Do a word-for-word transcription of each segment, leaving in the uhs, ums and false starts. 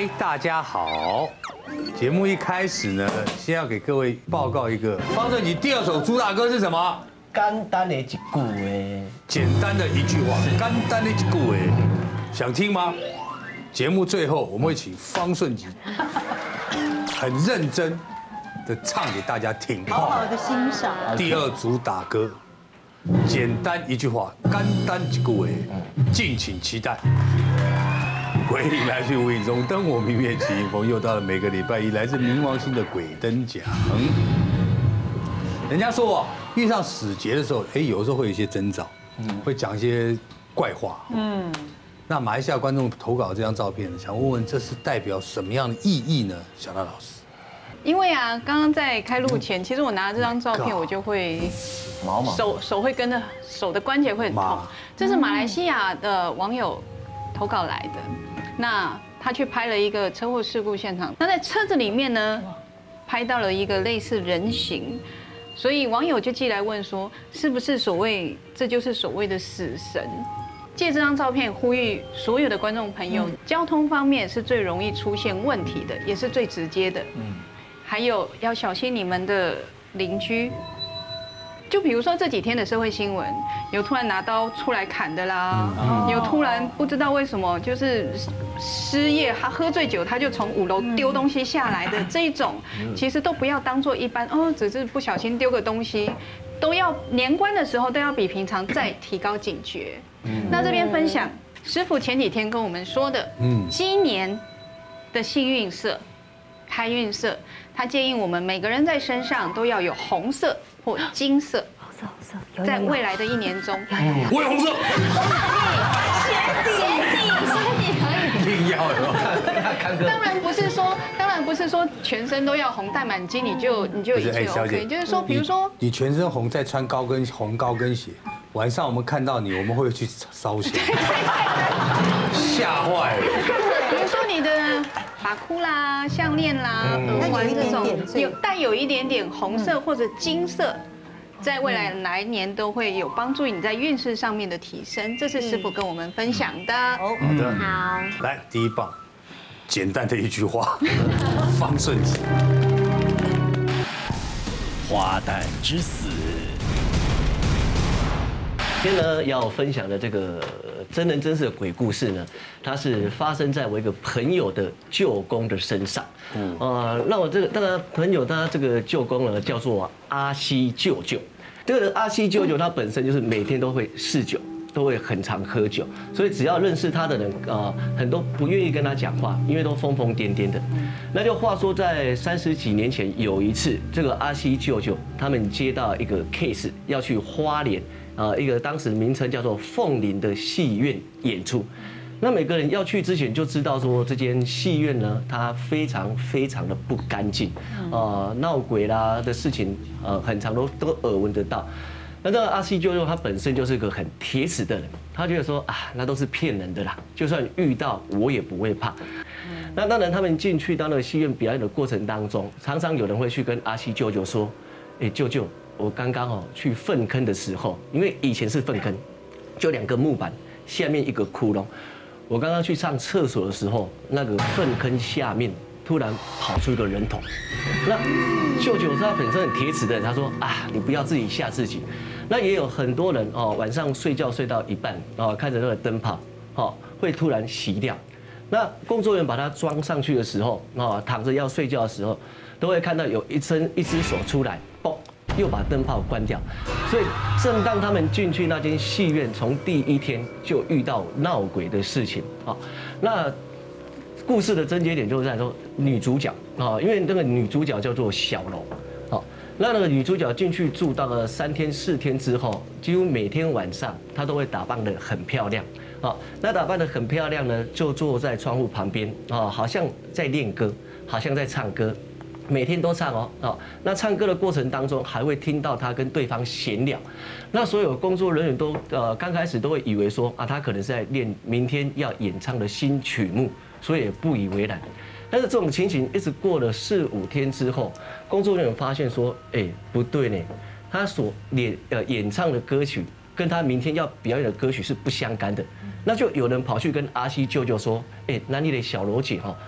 嗨，大家好！节目一开始呢，先要给各位报告一个方正吉第二首主打歌是什么？ 简单的一句话， 简单的一句话，简单的一句话，想听吗？节目最后我们会请方顺吉很认真的唱给大家听， 好好的欣赏。 第二主打歌，简单一句话，简单一句话，敬请期待。鬼影来去无影中灯火明灭起迎风，又到了每个礼拜一来自冥王星的鬼灯奖。人家说啊，遇上死劫的时候，哎，有的时候会有一些征兆，会讲一些怪话。嗯，那马来西亚观众投稿这张照片，想问问这是代表什么样的意义呢？小娜老师。 因为啊，刚刚在开录前，其实我拿了这张照片，我就会毛毛手手会跟着手的关节会很痛。这是马来西亚的网友投稿来的。那他去拍了一个车祸事故现场，那在车子里面呢，拍到了一个类似人形，所以网友就寄来问说，是不是所谓这就是所谓的死神？借这张照片呼吁所有的观众朋友，交通方面是最容易出现问题的，也是最直接的。嗯，还有要小心你们的邻居。就比如说这几天的社会新闻，有突然拿刀出来砍的啦，有突然不知道为什么就是失业，他喝醉酒他就从五楼丢东西下来的这一种，其实都不要当做一般哦，只是不小心丢个东西，都要年关的时候都要比平常再提高警觉。那这边分享师傅前几天跟我们说的，嗯，今年的幸运色、开运色，他建议我们每个人在身上都要有红色或金色， 红色红色， 在未来的一年中， 我有红色， 鞋底鞋底可以， 一定要有。 当然不是说，当然不是说全身都要红戴满金，你就你就一切 OK，就是说，比如说你全身红，再穿高跟红高跟鞋，晚上我们看到你，我们会去烧香，吓坏了。 比如说你的发箍啦、项链啦、耳环这种有带有一点点红色或者金色，在未来来年都会有帮助你在运势上面的提升。这是师傅跟我们分享的。 好的， 好， 来第一棒，简单的一句话，方顺吉， 花旦之死。 今天呢要分享的这个真人真事的鬼故事呢，它是发生在我一个朋友的舅公的身上。嗯，呃，那我这个当然朋友他这个舅公呢叫做阿西舅舅。这个阿西舅舅他本身就是每天都会嗜酒，都会很常喝酒，所以只要认识他的人，呃，很多不愿意跟他讲话，因为都疯疯癫癫的。那就话说在三十几年前有一次，这个阿西舅舅他们接到一个 case， 要去花莲。呃，一个当时名称叫做凤林的戏院演出，那每个人要去之前就知道说这间戏院呢，它非常非常的不干净，呃，闹鬼啦的事情，呃，很常都都耳闻得到。那这个阿西舅舅他本身就是个很铁齿的人，他觉得说啊，那都是骗人的啦，就算遇到我也不会怕。那当然，他们进去到那个戏院表演的过程当中，常常有人会去跟阿西舅舅说，哎，舅舅。我刚刚哦去粪坑的时候，因为以前是粪坑，就两个木板，下面一个窟窿。我刚刚去上厕所的时候，那个粪坑下面突然跑出一个人头。那舅舅他本身很铁齿的人，他说啊，你不要自己吓自己。那也有很多人哦，晚上睡觉睡到一半哦，看着那个灯泡哦，会突然熄掉。那工作人员把它装上去的时候，哦，躺着要睡觉的时候，都会看到有一伸一只手出来，嘣。又把灯泡关掉，所以正当他们进去那间戏院，从第一天就遇到闹鬼的事情啊。那故事的症结点就是在说女主角啊，因为那个女主角叫做小楼，好，那那个女主角进去住到了三天四天之后，几乎每天晚上她都会打扮得很漂亮，啊，那打扮得很漂亮呢，就坐在窗户旁边啊，好像在练歌，好像在唱歌。每天都唱哦，哦，那唱歌的过程当中还会听到他跟对方闲聊，那所有工作人员都呃刚开始都会以为说啊，他可能是在练明天要演唱的新曲目，所以也不以为然。但是这种情形一直过了四五天之后，工作人员发现说，哎，不对呢，他所演呃演唱的歌曲跟他明天要表演的歌曲是不相干的，那就有人跑去跟阿西舅舅说，哎，那你的小罗姐哈。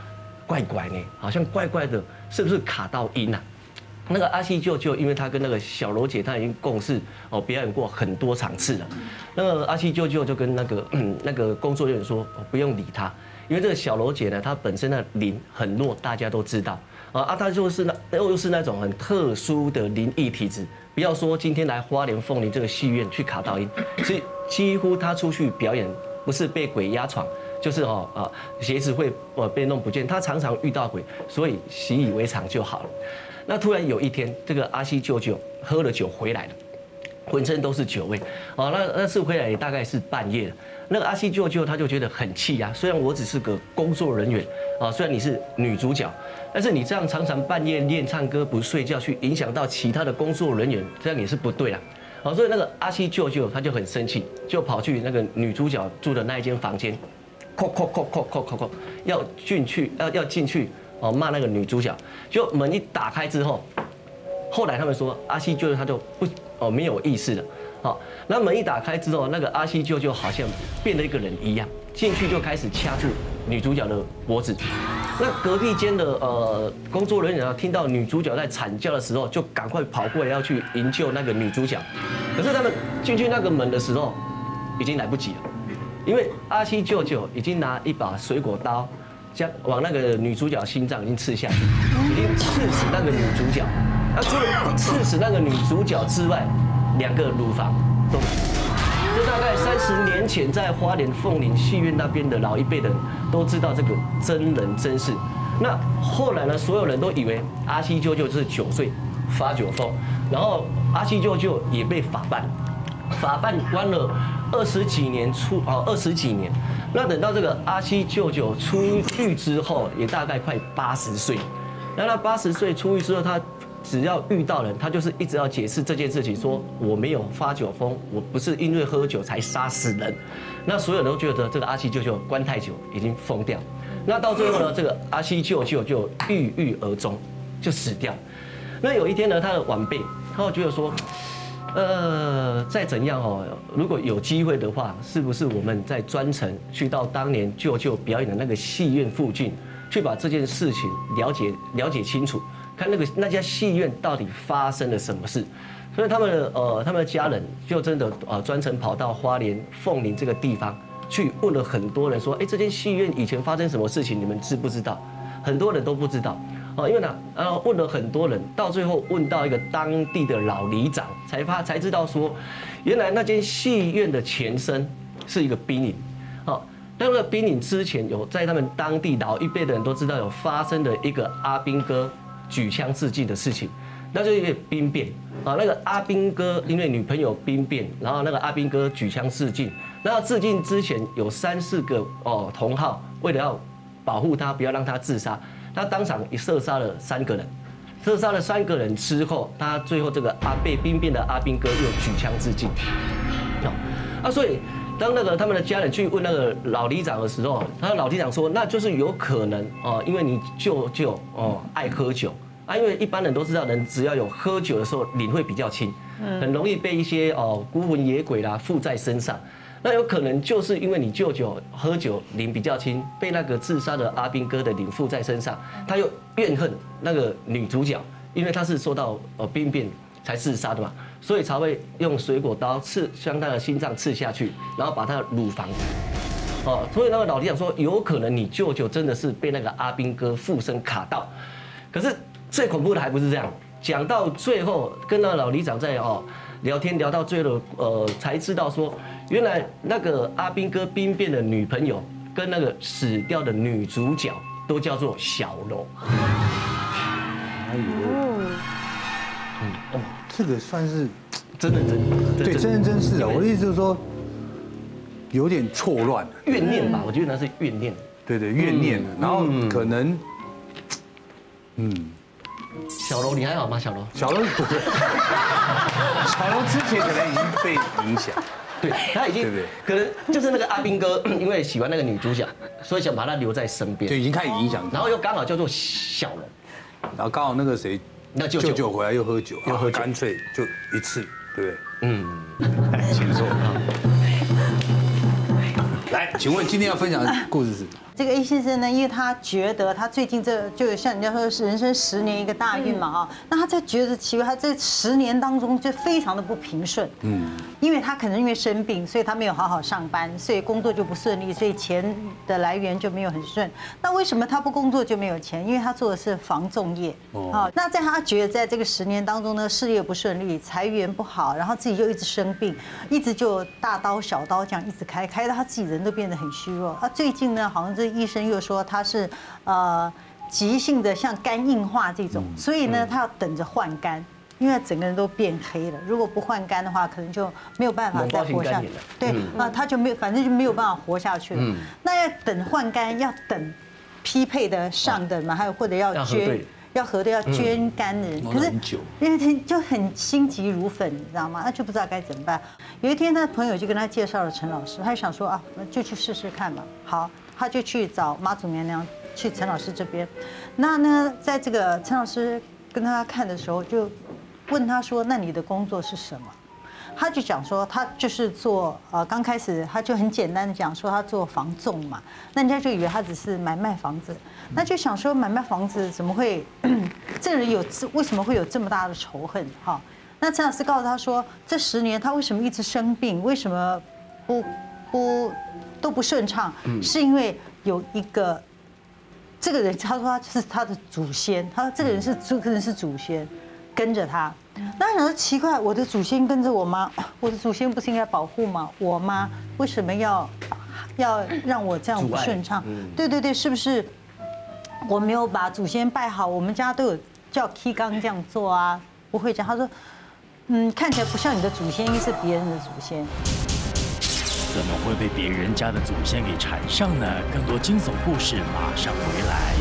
怪怪呢，好像怪怪的，是不是卡到音啊？那个阿西舅舅，因为他跟那个小柔姐他已经共事哦，表演过很多场次了。那个阿西舅舅就跟那个嗯那个工作人员说，哦，不用理他，因为这个小柔姐呢，她本身的灵很弱，大家都知道啊啊，她就是那又是那种很特殊的灵异体质。不要说今天来花莲凤林这个戏院去卡到音，所以几乎她出去表演，不是被鬼压床，就是哦啊鞋子会呃被弄不见，她常常遇到鬼，所以习以为常就好了。那突然有一天，这个阿西舅舅喝了酒回来了，浑身都是酒味。哦，那那次回来也大概是半夜了。那个阿西舅舅他就觉得很气呀，虽然我只是个工作人员啊，虽然你是女主角，但是你这样常常半夜练唱歌不睡觉，去影响到其他的工作人员，这样也是不对啦。好，所以那个阿西舅舅他就很生气，就跑去那个女主角住的那一间房间，叩叩叩叩叩叩叩，要进去，要要进去。哦，骂那个女主角，就门一打开之后，后来他们说阿西舅舅他就不哦没有意识了，好，那门一打开之后，那个阿西舅舅好像变了一个人一样，进去就开始掐住女主角的脖子。那隔壁间的呃工作人员啊，听到女主角在惨叫的时候，就赶快跑过来要去营救那个女主角。可是他们进去那个门的时候，已经来不及了，因为阿西舅舅已经拿一把水果刀。将往那个女主角心脏已经刺下去，已经刺死那个女主角。那除了刺死那个女主角之外，两个乳房都没有。这大概三十年前在花莲凤林戏院那边的老一辈人都知道这个真人真事。那后来呢，所有人都以为阿西舅舅是九岁发酒疯，然后阿西舅舅也被法办，法办关了二十几年出啊二十几年。那等到这个阿西舅舅出狱之后，也大概快八十岁。那他八十岁出狱之后，他只要遇到人，他就是一直要解释这件事情，说我没有发酒疯，我不是因为喝酒才杀死人。那所有人都觉得这个阿西舅舅关太久，已经疯掉。那到最后呢，这个阿西舅舅就郁郁而终，就死掉。那有一天呢，他的晚辈他会觉得说，呃，再怎样哦，如果有机会的话，是不是我们在专程去到当年舅舅表演的那个戏院附近，去把这件事情了解了解清楚，看那个那家戏院到底发生了什么事？所以他们的呃他们的家人就真的呃专程跑到花莲凤林这个地方去问了很多人说，哎，这间戏院以前发生什么事情，你们知不知道？很多人都不知道。哦，因为呢，呃，问了很多人，到最后问到一个当地的老里长，才发才知道说，原来那间戏院的前身是一个兵营。哦，那个兵营之前有在他们当地老一辈的人都知道有发生的一个阿兵哥举枪自尽的事情，那就是一个兵变。啊，那个阿兵哥因为女朋友兵变，然后那个阿兵哥举枪自尽。那自尽之前有三四个哦同好，为了要保护他，不要让他自杀。他当场也射杀了三个人，射杀了三个人之后，他最后这个阿被兵变的阿兵哥又举枪自尽。啊，所以当那个他们的家人去问那个老里长的时候，他老里长说，那就是有可能哦，因为你舅舅哦爱喝酒啊，因为一般人都知道，人只要有喝酒的时候，灵会比较轻，很容易被一些哦孤魂野鬼啦附在身上。那有可能就是因为你舅舅喝酒灵比较轻，被那个自杀的阿兵哥的灵附在身上，他又怨恨那个女主角，因为他是受到呃兵变才自杀的嘛，所以才会用水果刀刺将他的心脏刺下去，然后把他的乳房，哦，所以那个老里长说，有可能你舅舅真的是被那个阿兵哥附身卡到，可是最恐怖的还不是这样，讲到最后跟那个老里长在哦聊天聊到最后，呃，才知道说。原来那个阿兵哥兵变的女朋友跟那个死掉的女主角都叫做小柔。 哎呦，嗯哦，这个算是真人真对真人真事啊。我的意思就是说，有点错乱， 怨念吧？我觉得那是怨念。 对对，怨念，然后可能，嗯， 小柔你还好吗？小柔， 小柔不是，小柔之前可能已经被影响。 对，他已经可能就是那个阿兵哥，因为喜欢那个女主角，所以想把她留在身边， 就已经开始影响。 然后又刚好叫做小柔， 然后刚好那个谁， 那舅舅回来又喝酒， 又喝酒， 干脆就一次，对不对？ 嗯， 请坐。来，请问今天要分享的故事是？ 这个 A 先生呢，因为他觉得他最近这就像人家说是人生十年一个大运嘛啊，那他就觉得奇怪，他这十年当中就非常的不平顺，嗯，因为他可能因为生病，所以他没有好好上班，所以工作就不顺利，所以钱的来源就没有很顺。那为什么他不工作就没有钱？因为他做的是房仲业，哦，那在他觉得在这个十年当中呢，事业不顺利，财源不好，然后自己又一直生病，一直就大刀小刀这样一直开，开到他自己人都变得很虚弱。他最近呢，好像这医生又说他是呃急性的像肝硬化这种，所以呢他要等着换肝，因为整个人都变黑了。如果不换肝的话，可能就没有办法再活下去。对啊，他就没有，反正就没有办法活下去了。那要等换肝，要等匹配的上的嘛，还有或者要捐。要核对要捐肝的人，可是因为他就很心急如焚，你知道吗？那就不知道该怎么办。有一天，他的朋友就跟他介绍了陈老师，他就想说啊，就去试试看吧。好，他就去找妈祖娘娘去陈老师这边。那呢，在这个陈老师跟他看的时候，就问他说：“那你的工作是什么？”他就讲说，他就是做呃，刚开始他就很简单的讲说他做房仲嘛，那人家就以为他只是买卖房子，那就想说买卖房子怎么会，这个人有为什么会有这么大的仇恨哈？那陈老师告诉他说，这十年他为什么一直生病，为什么不不都不顺畅，是因为有一个这个人，他说他是他的祖先，他说这个人是这个人是祖先跟着他。那想说奇怪，我的祖先跟着我妈，我的祖先不是应该保护吗？我妈为什么要要让我这样不顺畅？对对对，是不是我没有把祖先拜好？我们家都有叫 K 刚这样做啊，不会讲。他说，嗯，看起来不像你的祖先，应该是别人的祖先。 怎么会被别人家的祖先给缠上呢？更多惊悚故事马上回来。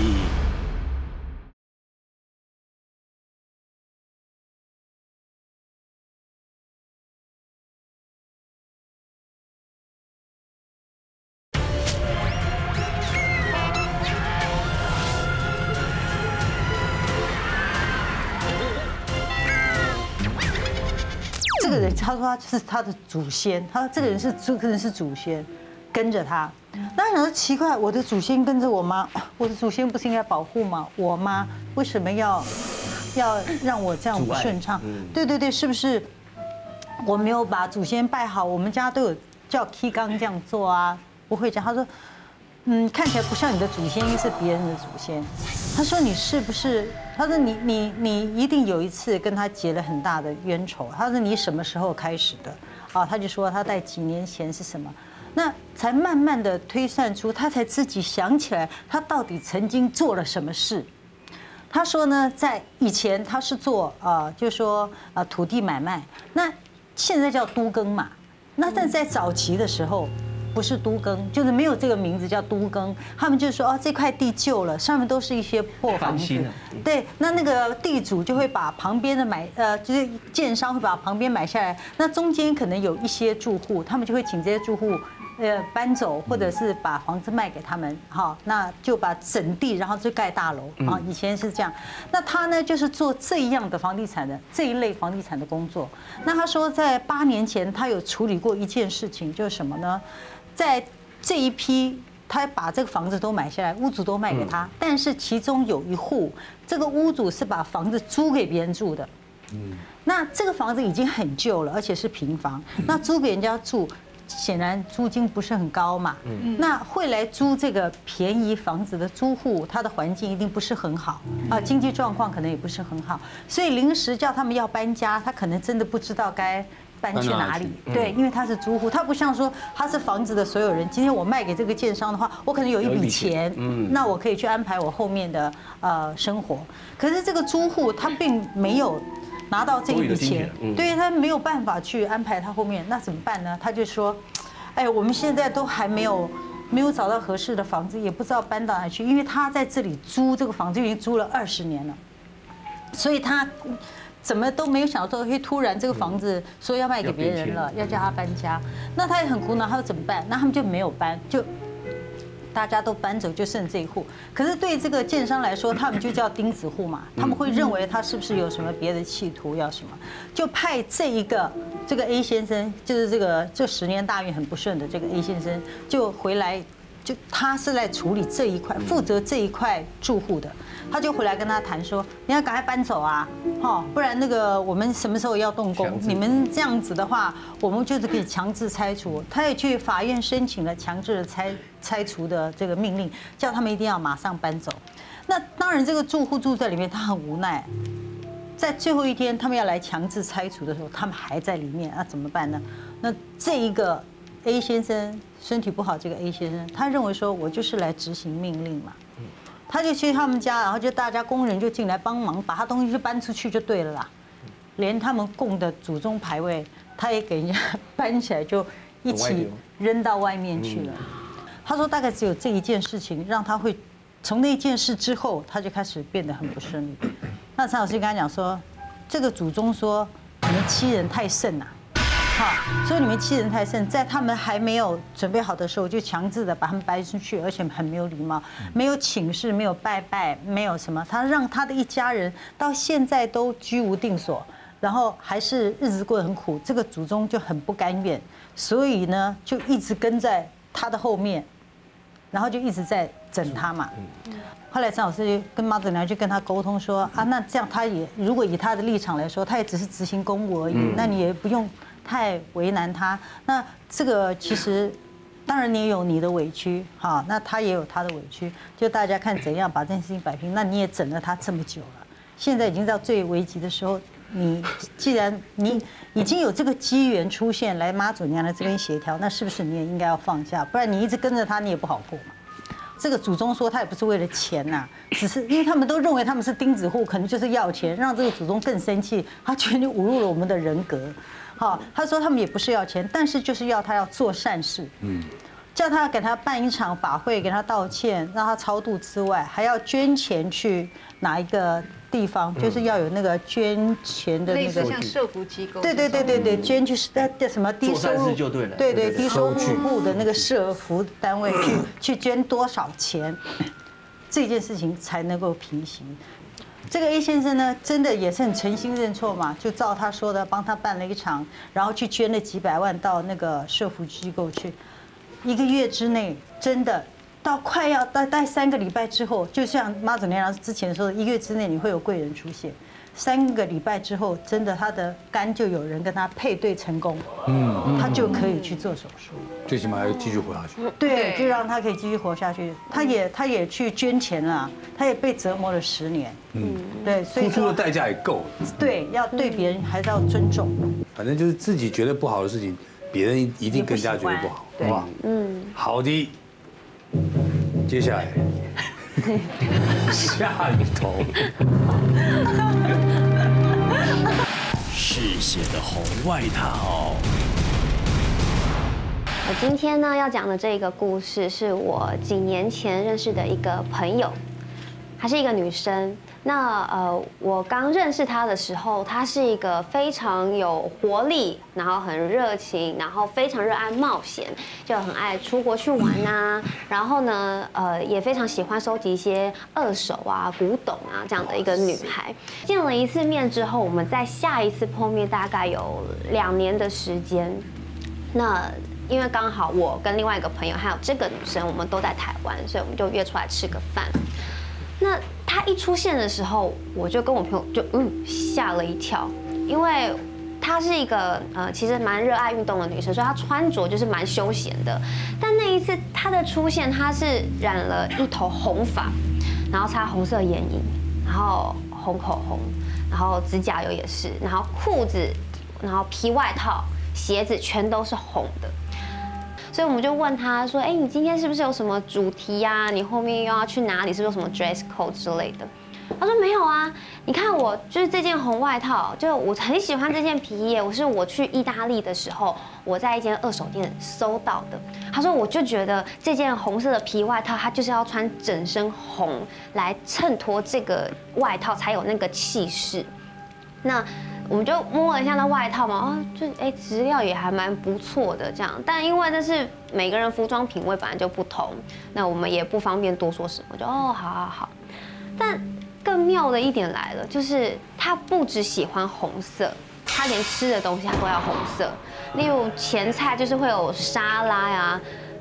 这个人，他说他是他的祖先，他说这个人是这个人是祖先，跟着他。那想说奇怪，我的祖先跟着我妈，我的祖先不是应该保护吗？我妈为什么要要让我这样不顺畅？对对对，是不是我没有把祖先拜好？我们家都有叫 K 刚这样做啊，不会讲。他说，嗯，看起来不像你的祖先，应该是别人的祖先。他说你是不是？他说你你你一定有一次跟他结了很大的冤仇。他说你什么时候开始的？啊，他就说他在几年前是什么，那才慢慢的推算出，他才自己想起来他到底曾经做了什么事。他说呢，在以前他是做呃，就是说呃土地买卖，那现在叫都更嘛，那但在早期的时候。不是都更，就是没有这个名字叫都更。他们就说哦，这块地旧了，上面都是一些破房子。对，那那个地主就会把旁边的买，呃，就是建商会把旁边买下来。那中间可能有一些住户，他们就会请这些住户，呃，搬走，或者是把房子卖给他们，哈，那就把整地，然后就盖大楼啊。以前是这样。那他呢，就是做这样的房地产的这一类房地产的工作。那他说，在八年前，他有处理过一件事情，就是什么呢？在这一批，他把这个房子都买下来，屋主都卖给他，但是其中有一户，这个屋主是把房子租给别人住的。嗯，那这个房子已经很旧了，而且是平房，那租给人家住，显然租金不是很高嘛。嗯，那会来租这个便宜房子的租户，他的环境一定不是很好啊，经济状况可能也不是很好，所以临时叫他们要搬家，他可能真的不知道该。搬去哪里？对，因为他是租户，他不像说他是房子的所有人。今天我卖给这个建商的话，我可能有一笔钱，嗯，那我可以去安排我后面的呃生活。可是这个租户他并没有拿到这一笔钱，对他没有办法去安排他后面，那怎么办呢？他就说，哎，我们现在都还没有没有找到合适的房子，也不知道搬到哪去，因为他在这里租这个房子已经租了二十年了，所以他。怎么都没有想到，会突然这个房子说要卖给别人了，要叫他搬家，那他也很苦恼，他说怎么办？那他们就没有搬，就大家都搬走，就剩这一户。可是对这个建商来说，他们就叫钉子户嘛，他们会认为他是不是有什么别的企图，要什么，就派这一个这个 A 先生，就是这个这十年大运很不顺的这个 A 先生，就回来就他是来处理这一块，负责这一块住户的。他就回来跟他谈说，你要赶快搬走啊，哈，不然那个我们什么时候要动工？你们这样子的话，我们就是可以强制拆除。他也去法院申请了强制的拆拆除的这个命令，叫他们一定要马上搬走。那当然，这个住户住在里面，他很无奈。在最后一天，他们要来强制拆除的时候，他们还在里面，那怎么办呢？那这一个 A 先生身体不好，这个 A 先生他认为说，我就是来执行命令嘛。他就去他们家，然后就大家工人就进来帮忙，把他东西就搬出去就对了啦。连他们供的祖宗牌位，他也给人家搬起来，就一起扔到外面去了。他说大概只有这一件事情，让他会从那件事之后，他就开始变得很不顺利。那陈老师跟他讲说，这个祖宗说你们欺人太甚呐。好，所以你们欺人太甚，在他们还没有准备好的时候，就强制的把他们搬出去，而且很没有礼貌，没有请示，没有拜拜，没有什么，他让他的一家人到现在都居无定所，然后还是日子过得很苦，这个祖宗就很不甘愿，所以呢，就一直跟在他的后面，然后就一直在整他嘛。后来张老师就跟妈祖娘就跟他沟通说啊，那这样他也如果以他的立场来说，他也只是执行公务而已，那你也不用太为难他。那这个其实，当然你也有你的委屈，哈，那他也有他的委屈，就大家看怎样把这件事情摆平。那你也整了他这么久了，现在已经到最危急的时候，你既然你已经有这个机缘出现来妈祖娘的这边协调，那是不是你也应该要放下？不然你一直跟着他，你也不好过嘛。这个祖宗说他也不是为了钱呐，只是因为他们都认为他们是钉子户，可能就是要钱，让这个祖宗更生气，他觉得你侮辱了我们的人格。好，他说他们也不是要钱，但是就是要他要做善事，嗯，叫他给他办一场法会，给他道歉，让他超度之外，还要捐钱去哪一个地方，就是要有那个捐钱的那个， 类似像社福机构， 对对对对对，捐去叫什么低收入就对了， 对对低收入户的那个社福单位去去捐多少钱，这件事情才能够平息。这个 A 先生呢，真的也是很诚心认错嘛，就照他说的，帮他办了一场，然后去捐了几百万到那个社福机构去。一个月之内，真的到快要大概三个礼拜之后，就像妈祖娘娘之前说的，一个月之内你会有贵人出现。三个礼拜之后，真的他的肝就有人跟他配对成功，嗯，他就可以去做手术。 最起码要继续活下去。 对，就让他可以继续活下去。他也他也去捐钱了，他也被折磨了十年。嗯，对，所以付出的代价也够了。 对，要对别人还是要尊重。 反正就是自己觉得不好的事情，别人一定更加觉得不好，好不好？嗯，好的。接下来下一头嗜血的红外套。 我今天呢要讲的这个故事，是我几年前认识的一个朋友，她是一个女生。那呃，我刚认识她的时候，她是一个非常有活力，然后很热情，然后非常热爱冒险，就很爱出国去玩呐。然后呢，呃，也非常喜欢收集一些二手啊、古董啊这样的一个女孩。见了一次面之后，我们在下一次碰面大概有两年的时间。那因为刚好我跟另外一个朋友还有这个女生，我们都在台湾，所以我们就约出来吃个饭。那她一出现的时候，我就跟我朋友就嗯吓了一跳，因为她是一个呃其实蛮热爱运动的女生，所以她穿着就是蛮休闲的。但那一次她的出现，她是染了一头红发，然后擦红色眼影，然后红口红，然后指甲油也是，然后裤子，然后皮外套、鞋子全都是红的。所以我们就问他说：“哎，你今天是不是有什么主题呀？你后面又要去哪里？是不是有什么 dress code 之类的？”他说：“没有啊，你看我就是这件红外套，就我很喜欢这件皮耶，我是我去意大利的时候，我在一间二手店搜到的。”他说：“我就觉得这件红色的皮外套，它就是要穿整身红来衬托这个外套才有那个气势。”那我们就摸了一下那外套嘛，啊，就哎质料也还蛮不错的这样，但因为这是每个人服装品味本来就不同，那我们也不方便多说什么，就哦好好好。但更妙的一点来了，就是他不只喜欢红色，他连吃的东西他都要红色，例如前菜就是会有沙拉呀，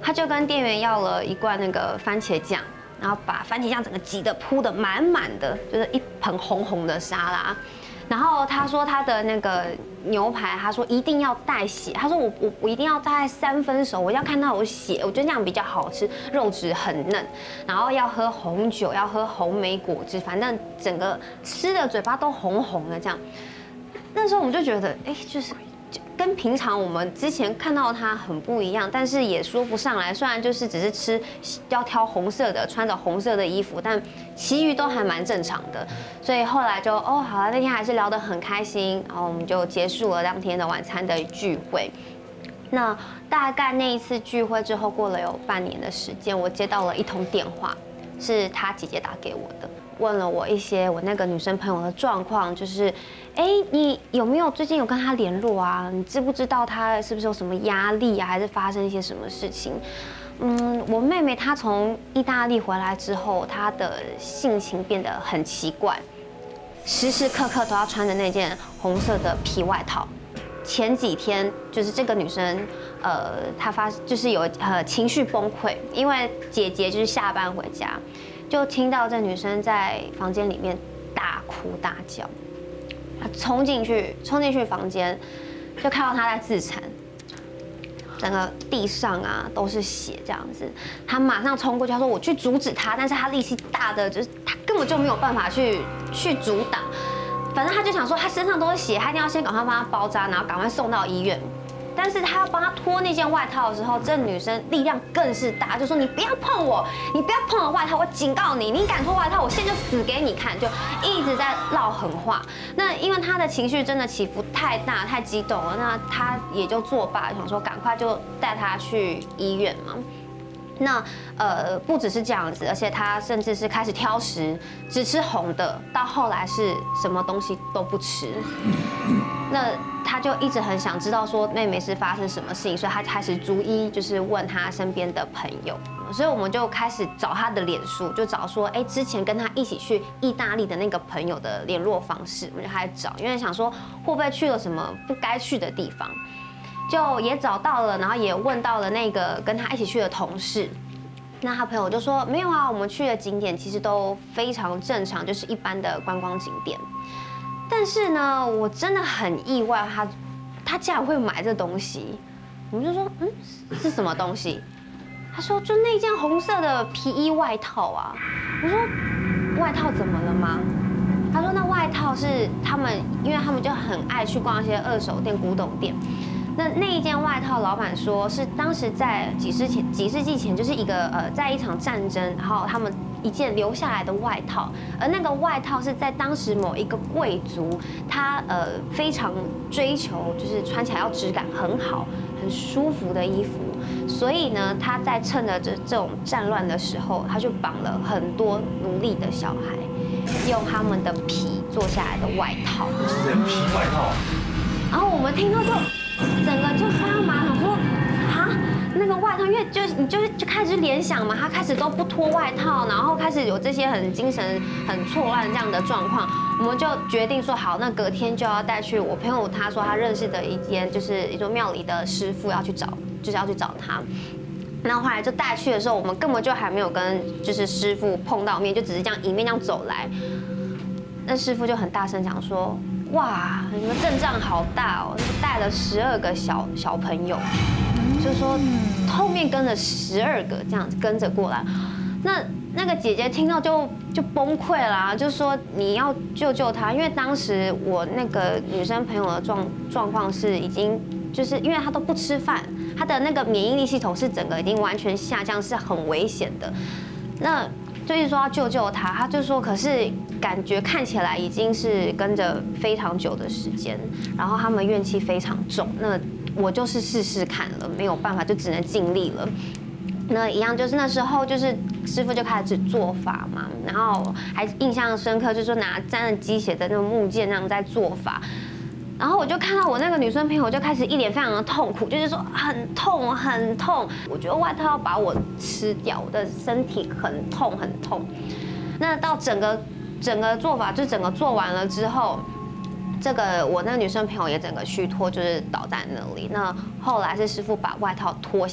他就跟店员要了一罐那个番茄酱，然后把番茄酱整个挤得铺的满满的，就是一盆红红的沙拉。然后他说他的那个牛排，他说一定要带血，他说我我我一定要大概三分熟，我要看到有血，我觉得这样比较好吃，肉质很嫩。然后要喝红酒，要喝红莓果汁，反正整个吃的嘴巴都红红的这样。那时候我们就觉得，哎，就是跟平常我们之前看到他很不一样，但是也说不上来。虽然就是只是吃要挑红色的，穿着红色的衣服，但其余都还蛮正常的。所以后来就哦好了，那天还是聊得很开心，然后我们就结束了当天的晚餐的聚会。那大概那一次聚会之后，过了有半年的时间，我接到了一通电话，是他姐姐打给我的。问了我一些我那个女生朋友的状况，就是，哎，你有没有最近有跟她联络啊？你知不知道她是不是有什么压力啊？还是发生一些什么事情？嗯，我妹妹她从意大利回来之后，她的性情变得很奇怪，时时刻刻都要穿着那件红色的皮外套。前几天就是这个女生，呃，她发就是有呃情绪崩溃，因为姐姐就是下班回家。就听到这女生在房间里面大哭大叫，她冲进去，冲进去房间，就看到她在自残，整个地上啊都是血这样子。她马上冲过去，她说我去阻止她，但是她力气大的，就是她根本就没有办法去去阻挡。反正她就想说，她身上都是血，她一定要先赶快帮她包扎，然后赶快送到医院。但是他要帮他脱那件外套的时候，这女生力量更是大，就说你不要碰我，你不要碰我外套，我警告你，你敢脱外套，我现在就死给你看，就一直在撂狠话。那因为他的情绪真的起伏太大，太激动了，那他也就作罢，想说赶快就带他去医院嘛。那呃不只是这样子，而且他甚至是开始挑食，只吃红的，到后来是什么东西都不吃。那他就一直很想知道说妹妹是发生什么事情，所以他开始逐一就是问他身边的朋友，所以我们就开始找他的脸书，就找说，哎，之前跟他一起去意大利的那个朋友的联络方式，我们就开始找，因为想说会不会去了什么不该去的地方。就也找到了，然后也问到了那个跟他一起去的同事，那他朋友就说没有啊，我们去的景点其实都非常正常，就是一般的观光景点。但是呢，我真的很意外，他他竟然会买这东西。我们就说，嗯，是什么东西？他说就那件红色的皮衣外套啊。我说外套怎么了吗？他说那外套是他们，因为他们就很爱去逛一些二手店、古董店。那那一件外套，老板说是当时在几世前几世纪前，就是一个呃，在一场战争，然后他们一件留下来的外套，而那个外套是在当时某一个贵族，他呃非常追求，就是穿起来要质感很好、很舒服的衣服，所以呢，他在趁着这这种战乱的时候，他就绑了很多奴隶的小孩，用他们的皮做下来的外套， 人皮外套。 然后我们听到就。整个就发麻，想说啊，那个外套，因为就你就是就开始联想嘛，他开始都不脱外套，然后开始有这些很精神很错乱这样的状况，我们就决定说好，那隔天就要带去我朋友他说他认识的一间就是一座庙里的师傅要去找，就是要去找他。然后后来就带去的时候，我们根本就还没有跟就是师傅碰到面，就只是这样迎面这样走来，那师傅就很大声讲说。哇，你们阵仗好大哦！带了十二个小小朋友，就是说后面跟了十二个这样子跟着过来。那那个姐姐听到就就崩溃啦，就说你要救救她，因为当时我那个女生朋友的状状况是已经就是因为她都不吃饭，她的那个免疫力系统是整个已经完全下降，是很危险的。那就一直说要救救他，他就说，可是感觉看起来已经是跟着非常久的时间，然后他们怨气非常重。那我就是试试看了，没有办法，就只能尽力了。那一样就是那时候就是师傅就开始做法嘛，然后还印象深刻，就是说拿沾了鸡血的那种木剑那样在做法。然后我就看到我那个女生朋友就开始一脸非常的痛苦，就是说很痛很痛，我觉得外套要把我吃掉，我的身体很痛很痛。那到整个整个做法就整个做完了之后，这个我那个女生朋友也整个虚脱，就是倒在那里。那后来是师傅把外套脱下，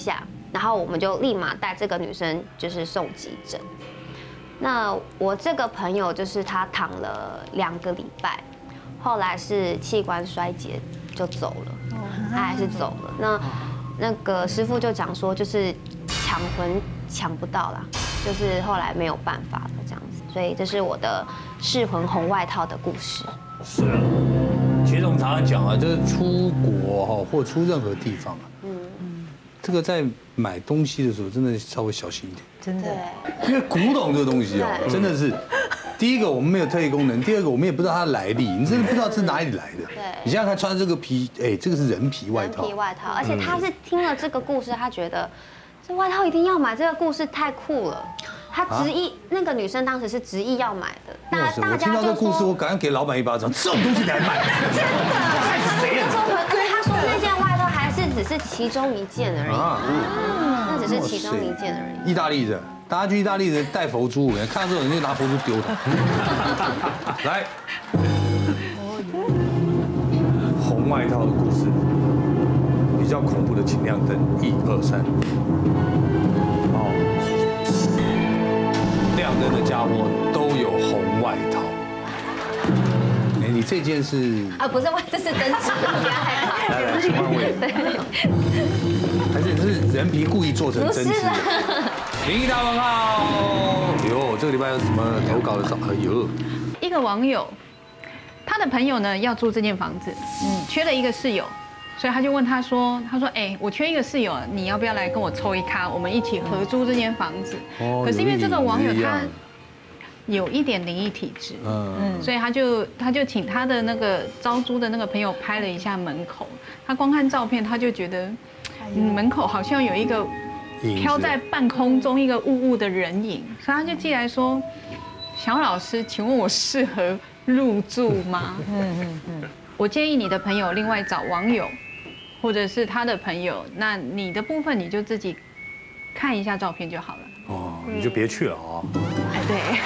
然后我们就立马带这个女生就是送急诊。那我这个朋友就是他躺了两个礼拜，后来是器官衰竭就走了，他还是走了。那那个师傅就讲说，就是抢魂抢不到啦，就是后来没有办法了这样子。所以这是我的噬魂红外套的故事。 是啊，其实我们常常讲啊，就是出国哈或出任何地方啊，嗯嗯，这个在买东西的时候真的稍微小心一点。 真的， 因为古董这个东西哦，真的是，第一个我们没有特异功能，第二个我们也不知道它的来历，你真的不知道是哪里来的。 对， 你想想看，穿这个皮，哎，这个是人皮外套。 人皮外套，而且他是听了这个故事，他觉得这外套一定要买，这个故事太酷了。他执意，那个女生当时是执意要买的。 哇塞！我听到这个故事，我赶快给老板一巴掌，这种东西你还买？ 真的？ 害死谁了？ 对，他说那件外套还是只是其中一件而已，那只是其中一件而已。 意大利人。大家去意大利人带佛珠，看到这种人就拿佛珠丢他。来，红外套的故事，比较恐怖的请亮灯，一二三。哦，亮灯的家伙都有红外套。哎，你这件是？ 啊，不是外，这是真实的，不要害怕。 来来，请换位。还是是人皮故意做成真丝的？灵异大问号，哟，这个礼拜有什么投稿的照？哎呦， 一个网友，他的朋友呢要住这间房子，嗯，缺了一个室友，所以他就问他说，他说，哎，我缺一个室友，你要不要来跟我抽一咖，我们一起合租这间房子？哦，可是因为这个网友他有一点灵异体质，嗯，所以他就他就请他的那个招租的那个朋友拍了一下门口，他光看照片他就觉得，嗯，门口好像有一个。飘在半空中一个雾雾的人影，所以他就寄来说：“小老师，请问我适合入住吗？”嗯嗯嗯，我建议你的朋友另外找网友，或者是他的朋友，那你的部分你就自己看一下照片就好了。 哦，你就别去了啊！ 哎，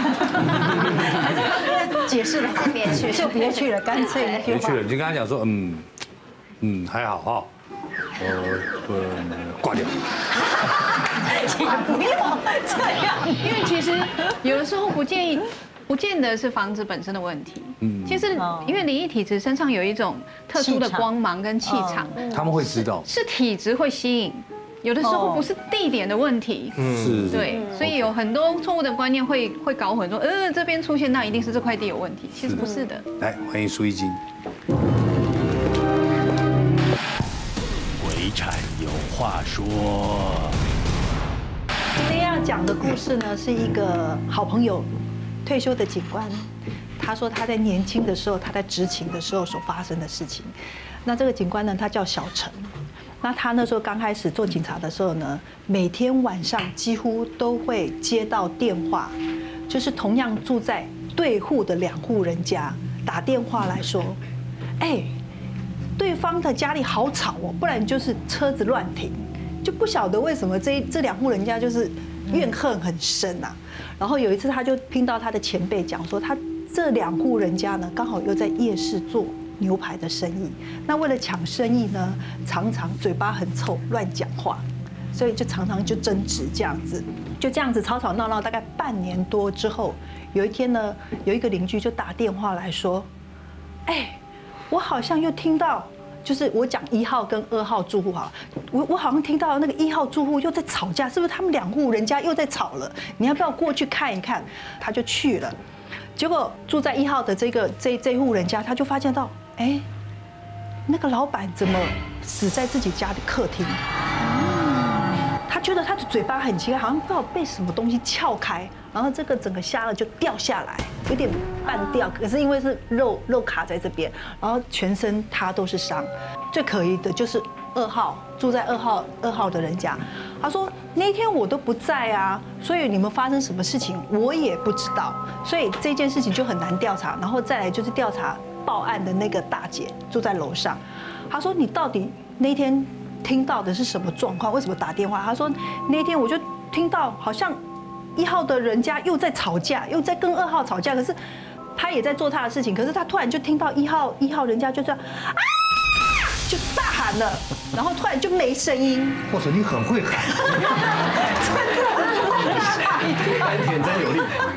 对， 解释了， 别去， 就别去了，干脆别去了，你就跟他讲说，嗯嗯，还好哈。呃呃，挂掉。 不要这样， 因为其实有的时候不建议，不见得是房子本身的问题。嗯，其实因为灵异体质身上有一种特殊的光芒跟气场， 他们会知道是体质会吸引，有的时候不是地点的问题。嗯，是，对，所以有很多错误的观念会会搞混，说呃这边出现那一定是这块地有问题，其实不是的。 来，欢迎苏一金。 鬼产有话说。 今天要讲的故事呢，是一个好朋友，退休的警官，他说他在年轻的时候，他在执勤的时候所发生的事情。那这个警官呢，他叫小陈。那他那时候刚开始做警察的时候呢，每天晚上几乎都会接到电话，就是同样住在对户的两户人家打电话来说，哎，对方的家里好吵哦，不然就是车子乱停。就不晓得为什么这这两户人家就是怨恨很深啊。然后有一次他就听到他的前辈讲说，他这两户人家呢刚好又在夜市做牛排的生意，那为了抢生意呢，常常嘴巴很臭，乱讲话，所以就常常就争执这样子，就这样子吵吵闹闹，大概半年多之后，有一天呢，有一个邻居就打电话来说，哎，我好像又听到。就是我讲一号跟二号住户哈，我我好像听到那个一号住户又在吵架，是不是他们两户人家又在吵了？你要不要过去看一看？他就去了，结果住在一号的这个这这户人家，他就发现到，哎，那个老板怎么死在自己家的客厅？他觉得他的嘴巴很奇怪，好像不知道被什么东西撬开，然后这个整个虾呢就掉下来，有点半掉，可是因为是肉肉卡在这边，然后全身他都是伤。最可疑的就是二号住在二号二号的人家，他说那天我都不在啊，所以你们发生什么事情我也不知道，所以这件事情就很难调查。然后再来就是调查报案的那个大姐住在楼上，他说你到底那天听到的是什么状况？为什么打电话？他说那天我就听到好像一号的人家又在吵架，又在跟二号吵架，可是他也在做他的事情，可是他突然就听到一号一号人家就这样啊， 就大喊了，然后突然就没声音。 或者你很会喊， 丹田真有力。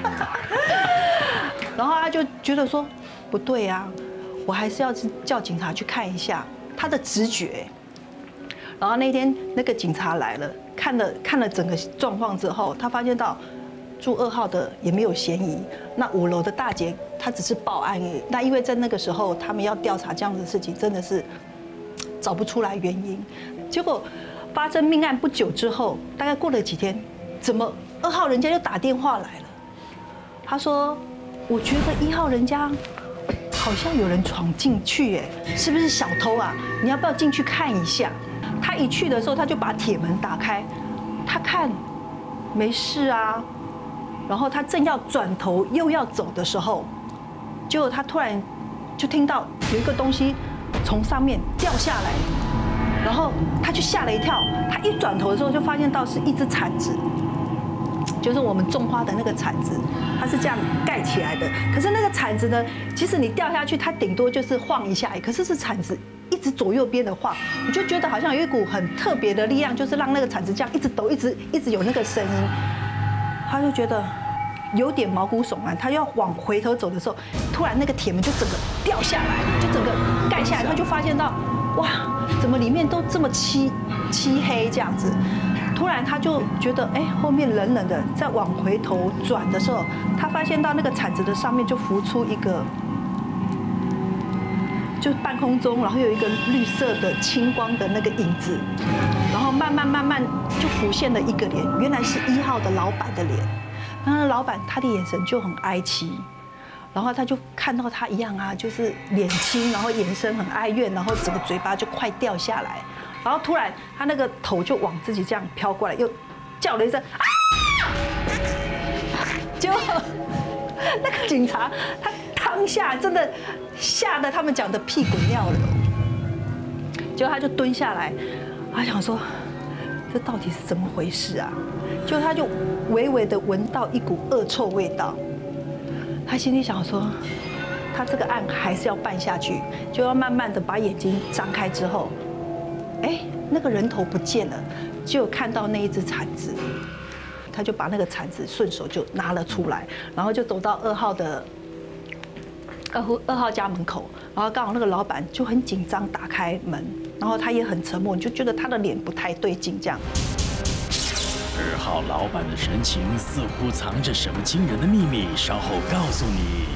然后他就觉得说不对啊，我还是要叫警察去看一下他的直觉。然后那天那个警察来了，看了看了整个状况之后，他发现到住二号的也没有嫌疑，那五楼的大姐她只是报案而已。那因为在那个时候他们要调查这样的事情，真的是找不出来原因。结果发生命案不久之后，大概过了几天，怎么二号人家就打电话来了？他说：“我觉得一号人家好像有人闯进去，哎，是不是小偷啊？你要不要进去看一下？”他一去的时候，他就把铁门打开，他看没事啊。然后他正要转头又要走的时候，结果他突然就听到有一个东西从上面掉下来，然后他就吓了一跳。他一转头的时候，就发现到是一只铲子，就是我们种花的那个铲子，它是这样盖起来的。可是那个铲子呢，即使你掉下去，它顶多就是晃一下，可是是铲子一直左右边的晃，我就觉得好像有一股很特别的力量，就是让那个铲子这样一直抖，一直一直有那个声音。他就觉得有点毛骨悚然，他要往回头走的时候，突然那个铁门就整个掉下来，就整个盖下来，他就发现到，哇，怎么里面都这么漆漆黑这样子。突然他就觉得，哎，后面冷冷的，再往回头转的时候，他发现到那个铲子的上面就浮出一个，就是半空中，然后有一个绿色的青光的那个影子，然后慢慢慢慢就浮现了一个脸，原来是一号的老板的脸。那老板他的眼神就很哀戚，然后他就看到他一样啊，就是脸青，然后眼神很哀怨，然后整个嘴巴就快掉下来，然后突然他那个头就往自己这样飘过来，又叫了一声啊！结果那个警察他当下真的吓得他们讲的屁滚尿流，结果他就蹲下来，他想说这到底是怎么回事啊？结果他就微微的闻到一股恶臭味道，他心里想说，他这个案还是要办下去，就要慢慢的把眼睛张开之后，哎，那个人头不见了，只有看到那一只铲子，他就把那个铲子顺手就拿了出来，然后就走到二号的二户二号家门口，然后刚好那个老板就很紧张打开门，然后他也很沉默，你就觉得他的脸不太对劲这样。 二号老板的神情似乎藏着什么惊人的秘密，稍后告诉你。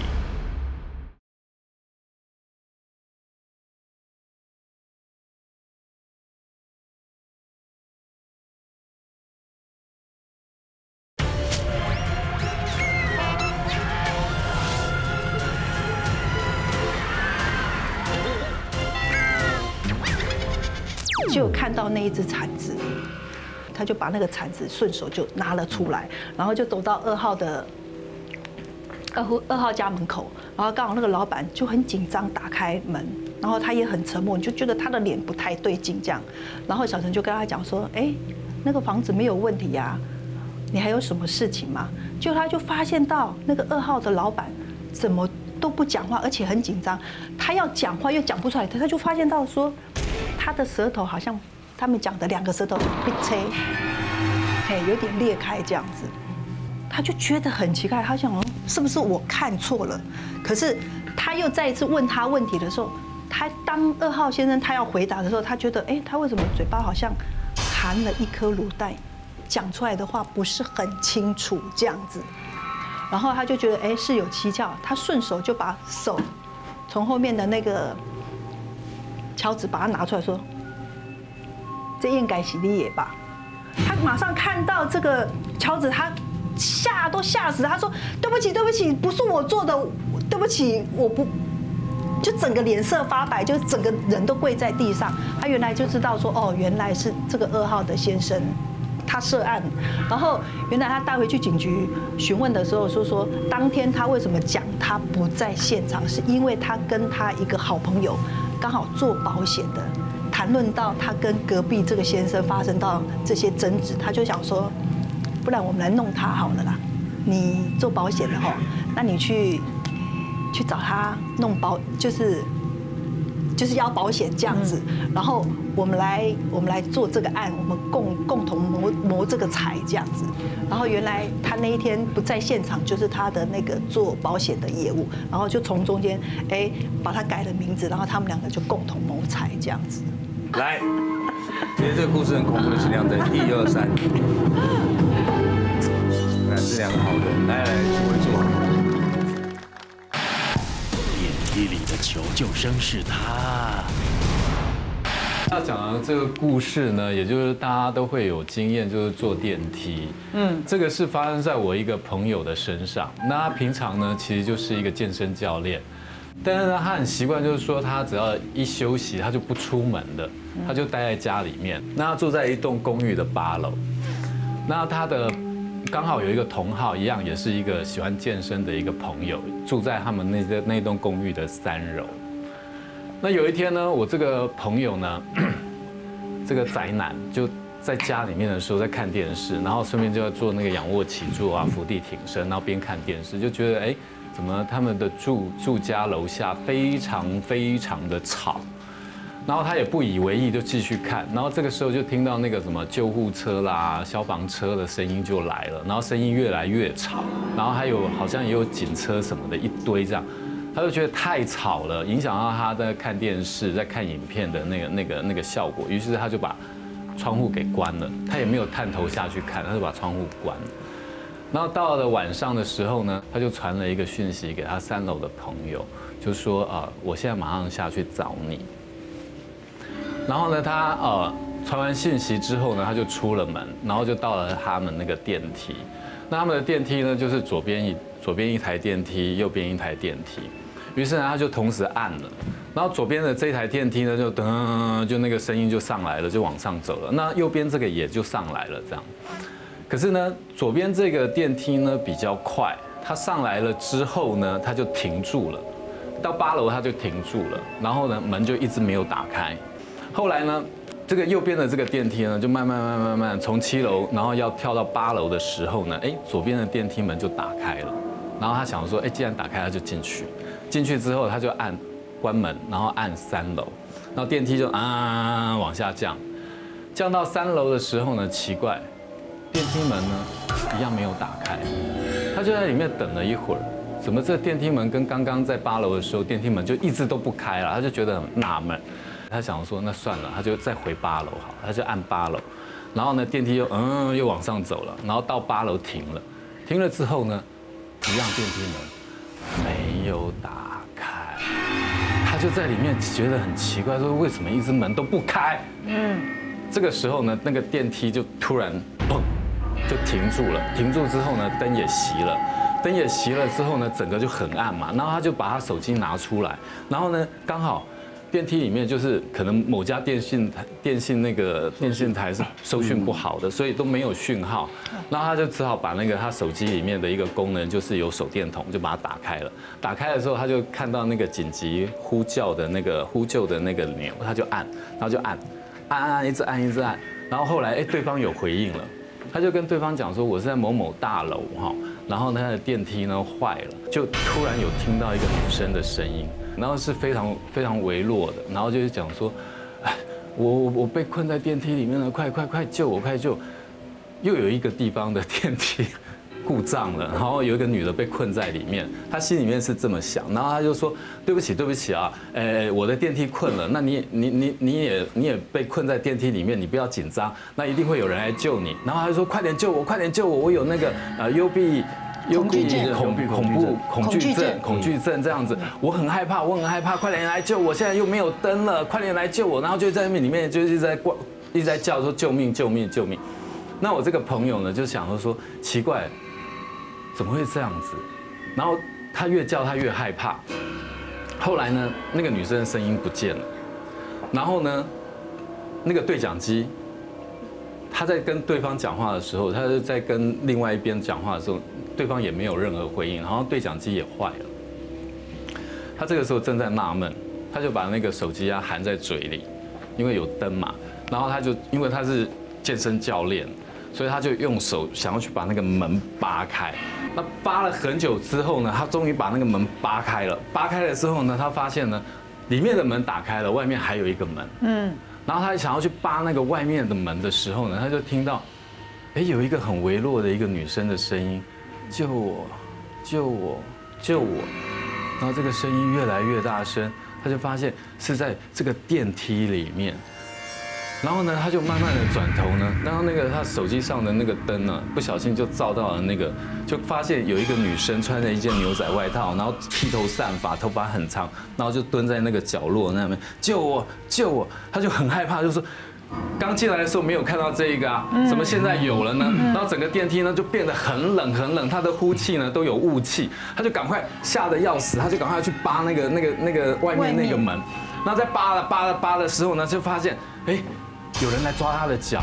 就有看到那一只铲子，他就把那个铲子顺手就拿了出来，然后就走到二号的二户二号家门口，然后刚好那个老板就很紧张打开门，然后他也很沉默，你就觉得他的脸不太对劲这样。然后小陈就跟他讲说，哎，那个房子没有问题呀，你还有什么事情吗？就他就发现到那个二号的老板怎么都不讲话，而且很紧张，他要讲话又讲不出来，他就发现到说，他的舌头好像他们讲的两个舌头被切，嘿，有点裂开这样子，他就觉得很奇怪，他想是不是我看错了？可是他又再一次问他问题的时候，他当二号先生他要回答的时候，他觉得哎，他为什么嘴巴好像含了一颗卤蛋，讲出来的话不是很清楚这样子，然后他就觉得哎事有蹊跷，他顺手就把手从后面的那个敲子把它拿出来说，这应该是你的吧？他马上看到这个敲子，他吓都吓死了，他说对不起对不起，不是我做的，对不起，我不，就整个脸色发白，就整个人都跪在地上。他原来就知道说，哦，原来是这个二号的先生他涉案，然后原来他带回去警局询问的时候说说，当天他为什么讲他不在现场，是因为他跟他一个好朋友刚好做保险的，谈论到他跟隔壁这个先生发生到这些争执，他就想说，不然我们来弄他好了啦，你做保险的哈，那你去去找他弄保，就是就是要保险这样子，然后我们来我们来做这个案，我们共共同谋谋这个财这样子。然后原来他那一天不在现场，就是他的那个做保险的业务，然后就从中间哎把他改了名字，然后他们两个就共同谋财这样子。 来，今天这个故事很恐怖的尽量在一二三，那是两个好人，来来，请回座。 电梯里的求救声是他。 要讲的这个故事呢，也就是大家都会有经验，就是坐电梯。嗯，这个是发生在我一个朋友的身上。那他平常呢，其实就是一个健身教练，但是呢，他很习惯，就是说他只要一休息，他就不出门的，他就待在家里面。那他住在一栋公寓的八楼，那他的刚好有一个同好，一样也是一个喜欢健身的一个朋友，住在他们那个那栋公寓的三楼。那有一天呢，我这个朋友呢，这个宅男就在家里面的时候在看电视，然后顺便就要做那个仰卧起坐啊、伏地挺身，然后边看电视，就觉得哎，怎么他们的住住家楼下非常非常的吵，然后他也不以为意，就继续看，然后这个时候就听到那个什么救护车啦、消防车的声音就来了，然后声音越来越吵，然后还有好像也有警车什么的一堆这样。他就觉得太吵了，影响到他在看电视、在看影片的那个、那个、那个效果。于是他就把窗户给关了，他也没有探头下去看，他就把窗户关了。然后到了晚上的时候呢，他就传了一个讯息给他三楼的朋友，就说啊、呃，我现在马上下去找你。然后呢，他呃传完信息之后呢，他就出了门，然后就到了他们那个电梯。那他们的电梯呢，就是左边一左边一台电梯，右边一台电梯。于是呢，他就同时按了，然后左边的这一台电梯呢，就噔，就那个声音就上来了，就往上走了。那右边这个也就上来了，这样。可是呢，左边这个电梯呢比较快，它上来了之后呢，它就停住了，到八楼它就停住了，然后呢门就一直没有打开。后来呢，这个右边的这个电梯呢，就慢慢慢慢慢慢从七楼，然后要跳到八楼的时候呢，哎，左边的电梯门就打开了。然后他想说，哎，既然打开，他就进去。进去之后，他就按关门，然后按三楼，然后电梯就啊往下降，降到三楼的时候呢，奇怪，电梯门呢一样没有打开，他就在里面等了一会儿，怎么这电梯门跟刚刚在八楼的时候电梯门就一直都不开了，他就觉得很纳闷，他想说那算了，他就再回八楼好，他就按八楼，然后呢电梯又嗯又往上走了，然后到八楼停了，停了之后呢，一样电梯门没有打开，他就在里面觉得很奇怪，说为什么一直门都不开？嗯，这个时候呢，那个电梯就突然砰就停住了，停住之后呢，灯也熄了，灯也熄了之后呢，整个就很暗嘛，然后他就把他手机拿出来，然后呢，刚好电梯里面就是可能某家电信台电信那个电信台是收讯不好的，所以都没有讯号。然后他就只好把那个他手机里面的一个功能，就是有手电筒，就把它打开了。打开的时候，他就看到那个紧急呼叫的那个呼救的那个钮，他就按，然后就按，按按按，一直按一直按。然后后来哎，对方有回应了，他就跟对方讲说，我是在某某大楼哈，然后他的电梯呢坏了，就突然有听到一个女生的声音。然后是非常非常微弱的，然后就是讲说，哎，我我我被困在电梯里面了，快快快救我，快救！又有一个地方的电梯故障了，然后有一个女的被困在里面，她心里面是这么想，然后她就说，对不起对不起啊，呃，我的电梯困了，那你你你你也你也被困在电梯里面，你不要紧张，那一定会有人来救你。然后她就说，快点救我，快点救我，我有那个呃幽闭。幽闭恐恐怖恐惧症恐惧症这样子，我很害怕，我很害怕，快点来救我！现在又没有灯了，快点来救我！然后就在里面就一直在挂，一直在叫说救命救命救命。那我这个朋友呢，就想说说奇怪，怎么会这样子？然后他越叫他越害怕。后来呢，那个女生的声音不见了，然后呢，那个对讲机。他在跟对方讲话的时候，他是在跟另外一边讲话的时候，对方也没有任何回应，然后对讲机也坏了。他这个时候正在纳闷，他就把那个手机啊含在嘴里，因为有灯嘛。然后他就因为他是健身教练，所以他就用手想要去把那个门扒开。那扒了很久之后呢，他终于把那个门扒开了。扒开了之后呢，他发现呢， 里面的门打开了，外面还有一个门，嗯，然后他想要去扒那个外面的门的时候呢，他就听到，哎，有一个很微弱的一个女生的声音，救我，救我，救我，然后这个声音越来越大声，他就发现是在这个电梯里面。然后呢，他就慢慢的转头呢，然后那个他手机上的那个灯呢，不小心就照到了那个，就发现有一个女生穿着一件牛仔外套，然后披头散发，头发很长，然后就蹲在那个角落那边，救我，救我！他就很害怕，就说刚进来的时候没有看到这一个啊，怎么现在有了呢？然后整个电梯呢就变得很冷很冷，他的呼气呢都有雾气，他就赶快吓得要死，他就赶快去扒那个那个那个外面那个门，然后在扒了扒了扒的时候呢，就发现哎。有人来抓他的脚，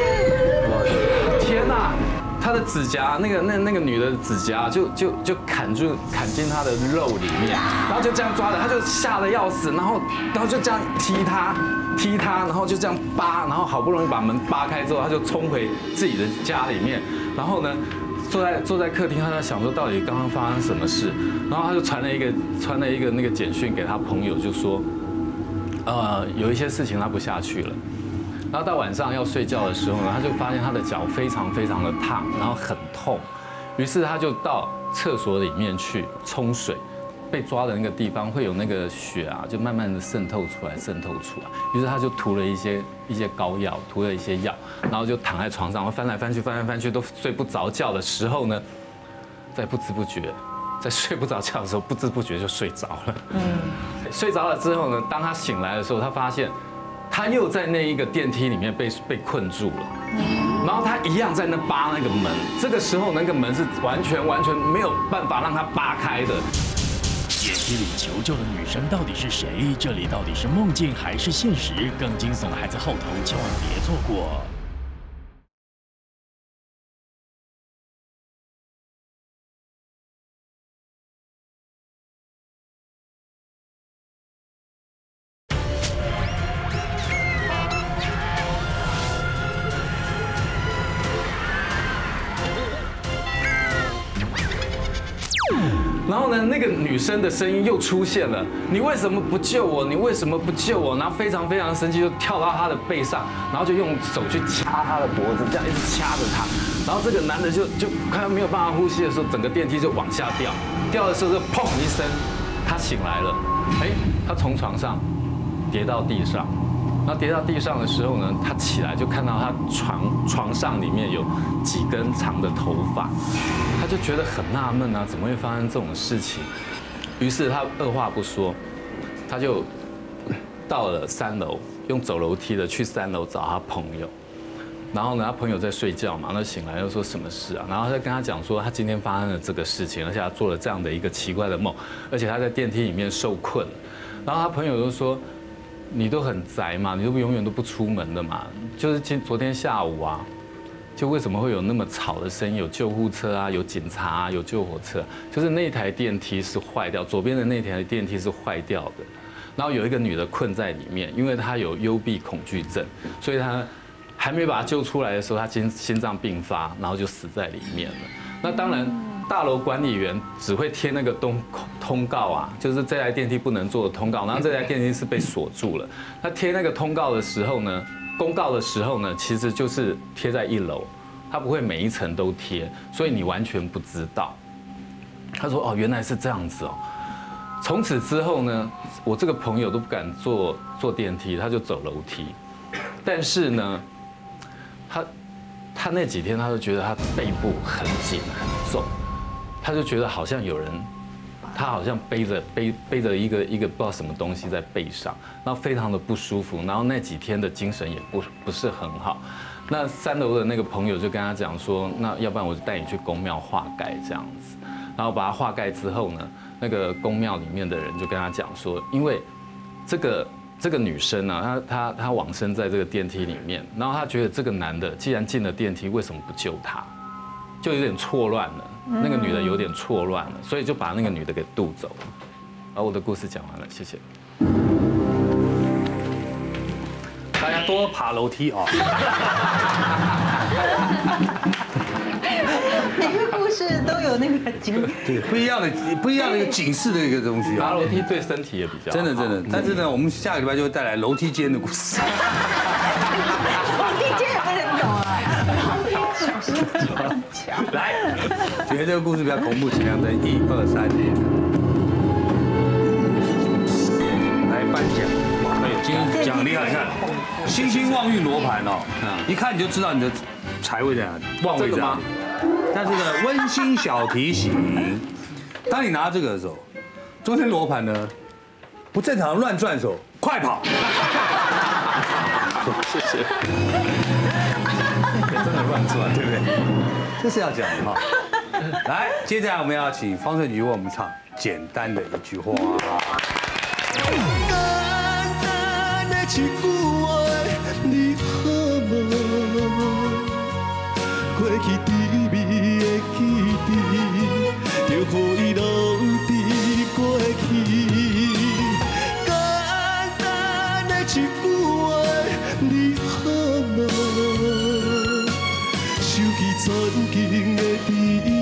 天哪！他的指甲，那个那那个女的指甲就就就砍住砍进他的肉里面，然后就这样抓着，他就吓得要死，然后然后就这样踢他踢他，然后就这样扒，然后好不容易把门扒开之后，他就冲回自己的家里面，然后呢坐在坐在客厅，他在想说到底刚刚发生什么事，然后他就传了一个传了一个那个简讯给他朋友，就说，呃有一些事情他不下去了。然后到晚上要睡觉的时候呢，他就发现他的脚非常非常的烫，然后很痛，于是他就到厕所里面去冲水，被抓的那个地方会有那个血啊，就慢慢的渗透出来，渗透出来。于是他就涂了一些一些膏药，涂了一些药，然后就躺在床上，翻来翻去，翻来翻去都睡不着觉的时候呢，在不知不觉，在睡不着觉的时候，不知不觉就睡着了。嗯，睡着了之后呢，当他醒来的时候，他发现。他又在那一个电梯里面被被困住了，然后他一样在那扒那个门。这个时候那个门是完全完全没有办法让他扒开的。 电梯里求救的女生到底是谁？这里到底是梦境还是现实？更惊悚的还在后头，千万别错过。 然后呢，那个女生的声音又出现了，你为什么不救我？你为什么不救我？然后非常非常生气，就跳到他的背上，然后就用手去掐他的脖子，这样一直掐着他。然后这个男的就就快要没有办法呼吸的时候，整个电梯就往下掉，掉的时候就砰一声，他醒来了，哎，他从床上跌到地上。然后跌到地上的时候呢，他起来就看到他床床上里面有几根长的头发，他就觉得很纳闷啊，怎么会发生这种事情？于是他二话不说，他就到了三楼，用走楼梯的去三楼找他朋友。然后呢，他朋友在睡觉嘛，那醒来又说什么事啊？然后他跟他讲说，他今天发生了这个事情，而且他做了这样的一个奇怪的梦，而且他在电梯里面受困了。然后他朋友就说。你都很宅嘛，你都永远都不出门的嘛。就是今昨天下午啊，就为什么会有那么吵的声音？有救护车啊，有警察啊，有救火车。就是那台电梯是坏掉，左边的那台电梯是坏掉的。然后有一个女的困在里面，因为她有幽闭恐惧症，所以她还没把她救出来的时候，她心心脏病发，然后就死在里面了。那当然。大楼管理员只会贴那个通通告啊，就是这台电梯不能坐的通告，然后这台电梯是被锁住了。那贴那个通告的时候呢，公告的时候呢，其实就是贴在一楼，它不会每一层都贴，所以你完全不知道。他说哦，原来是这样子哦。从此之后呢，我这个朋友都不敢坐坐电梯，他就走楼梯。但是呢，他他那几天他就觉得他背部很紧很重。他就觉得好像有人，他好像背着背背着一个一个不知道什么东西在背上，然后非常的不舒服，然后那几天的精神也不不是很好。那三楼的那个朋友就跟他讲说，那要不然我就带你去宫庙化盖这样子，然后把他化盖之后呢，那个宫庙里面的人就跟他讲说，因为这个这个女生呢、啊，她她她往生在这个电梯里面，然后她觉得这个男的既然进了电梯，为什么不救她？就有点错乱了。那个女的有点错乱了，所以就把那个女的给渡走了。而我的故事讲完了，谢谢。 大家多爬楼梯哦。 每个故事都有那个景， 对，不一样的不一样的一个警示的一个东西啊。 爬楼梯对身体也比较好真的真的，但是呢，我们下个礼拜就会带来楼梯间的故事。 楼梯间也不能走啊，楼梯小心撞墙。 来，觉得这个故事比较恐怖，请亮灯，一二三，来颁奖。哎，今天奖厉害，你看，星星旺运罗盘哦，一看你就知道你的财位在哪里，旺位在哪里。但是呢，温馨小提醒，当你拿这个的时候，中间罗盘呢不正常乱转的时候，快跑！ 谢谢。真的乱转， 对不对？这是要讲的哈。来，接下来我们要请方胜菊为我们唱简单的一句话。 简单的一句话，你好无？过去甜蜜的记忆，就予伊留伫过去。简单的一句话，你好无？想起曾经的甜。